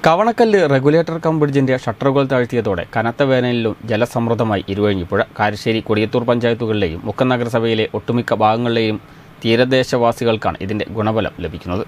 കവണക്കല്ല് regulator come ബ്രിഡ്ജിന്റെ ഷട്ടറുകൾ താഴ്ത്തിയതോടെ കനത്ത വേനലിലും ജലസമൃദ്ധമായി ഇരുവഴിഞ്ഞിപ്പുഴ. കാരശ്ശേരി കൊടിയത്തൂർ പഞ്ചായത്തുകളിലെയും മുക്കം നഗരസഭയിലെ ഒട്ടുമിക്ക ഭാഗങ്ങളിലെയും തീരദേശവാസികൾക്കാണ് ഇതിന്റെ ഗുണഫലം ലഭിക്കുന്നത്.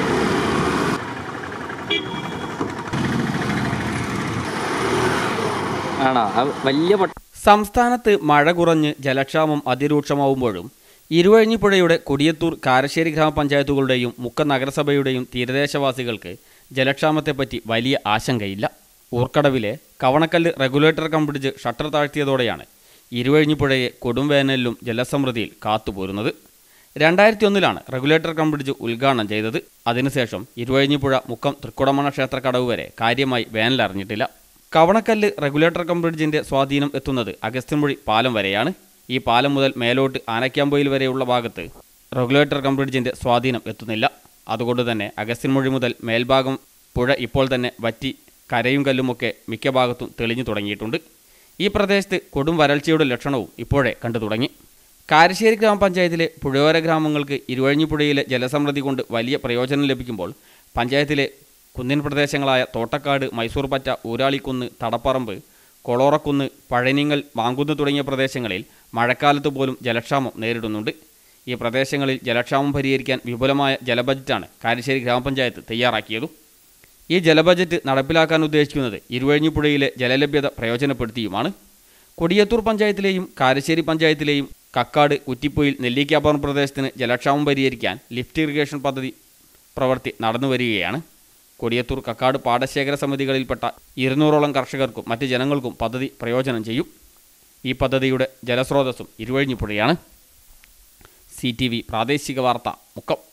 സംസ്ഥാനത്ത് മഴ കുറഞ്ഞ് ജലക്ഷാമം അതിരൂക്ഷമാവുമ്പോഴും ഇരുവഴിഞ്ഞിപ്പുഴയുടെ കൊടിയത്തൂർ കാരശ്ശേരി ഗ്രാമപഞ്ചായത്തുകളുടെയും മുക്കം നഗരസഭയുടെയും തീരദേശവാസികൾക്ക് ജലക്ഷാമത്തെപ്പറ്റി വലിയ ആശങ്കയില്ല. ഊർക്കടവിലെ Kavanakkallu regulator cum bridge shutter താഴ്ത്തിയതോടെയാണ് ഇരുവഴിഞ്ഞിപ്പുഴയെ കൊടുംവേനലിലും ജലസമൃദ്ധിയിൽ കാത്തുപോരുന്നത്. 2001 റെഗുലേറ്റർ കം ബ്രിഡ്ജ് ഉദ്ഘാടനം ചെയ്തത്. അതിനുശേഷം ഇരുവഴിഞ്ഞിപ്പുഴ മുക്കം തൃക്കുടമണ ക്ഷേത്രക്കടവ് വരെ കാര്യമായി വേനലറിഞ്ഞിട്ടില്ല. കവണക്കല്ല് റെഗുലേറ്റർ കം ബ്രിഡ്ജിന്റെ സ്വാധീനം എത്തുന്നത് അഗസ്ത്യൻമൊഴി പാലം വരെയാണ്. ഈ പാലം മുതൽ മേലോട്ട് ആനക്കാമ്പൊയിൽ വരെയുള്ള ഭാഗത്ത് റെഗുലേറ്റർ കം ബ്രിഡ്ജിന്റെ സ്വാധീനം എത്തുന്നില്ല. അതുകൊണ്ട് തന്നെ അഗസ്ത്യൻമൊഴി മുതൽ മേൽഭാഗം പുഴ ഇപ്പോൾ തന്നെ വറ്റി കരയും കല്ലുമൊക്കെ മിക്ക ഭാഗത്തും തെളിഞ്ഞു തുടങ്ങിയിട്ടുണ്ട്. ഈ പ്രദേശത്ത് കൊടും വരൾച്ചയുടെ ലക്ഷണവും ഇപ്പോഴേ കണ്ടു തുടങ്ങി. കാരശ്ശേരി ഗ്രാമപഞ്ചായത്തിലെ പുഴയോര ഗ്രാമങ്ങൾക്ക് ഇരുവഴിഞ്ഞിപ്പുഴയിലെ ജലസമൃദ്ധി കൊണ്ട് വലിയ പ്രയോജനം ലഭിക്കുമ്പോൾ പഞ്ചായത്തിലെ കുന്നിൻ പ്രദേശങ്ങളായ തോട്ടക്കാട്, മൈസൂർ പറ്റ, ഊരാളിക്കുന്ന്, തടപ്പറമ്പ്, കൊളോറക്കുന്ന്, പഴനിങ്ങൽ, മാങ്കുന്ന് തുടങ്ങിയ പ്രദേശങ്ങളിൽ മഴക്കാലത്ത് പോലും ജലക്ഷാമം നേരിടുന്നുണ്ട്. ഈ പ്രദേശങ്ങളിൽ ജലക്ഷാമം പരിഹരിക്കാൻ വിപുലമായ ജലബജറ്റാണ് കാരശ്ശേരി ഗ്രാമപഞ്ചായത്ത് തയ്യാറാക്കിയത്. ഈ ജലബജറ്റ് നടപ്പിലാക്കാൻ ഉദ്ദേശിക്കുന്നത് ഇരുവഴിഞ്ഞിപ്പുഴയിലെ ജലലഭ്യത പ്രയോജനപ്പെടുത്തിയുമാണ്. കൊടിയത്തൂർ പഞ്ചായത്തിലെയും കാരശ്ശേരി പഞ്ചായത്തിലെയും കക്കാട്, കുറ്റിപ്പൊയിൽ, നെല്ലിക്കാപ്പുറം പ്രദേശത്തിന് ജലക്ഷാമം പരിഹരിക്കാൻ ലിഫ്റ്റ് ഇറിഗേഷൻ പദ്ധതി പ്രവൃത്തി നടന്നുവരികയാണ്. കൊടിയത്തൂർ, കക്കാട് പാടശേഖര സമിതികളിൽപ്പെട്ട 200ഓളം കർഷകർക്കും മറ്റ് ജനങ്ങൾക്കും പദ്ധതി പ്രയോജനം ചെയ്യും. ഈ പദ്ധതിയുടെ ജലസ്രോതസ്സും ഇരുവഴിഞ്ഞിപ്പുഴയാണ്. CTV പ്രാദേശിക വാർത്ത, മുക്കം.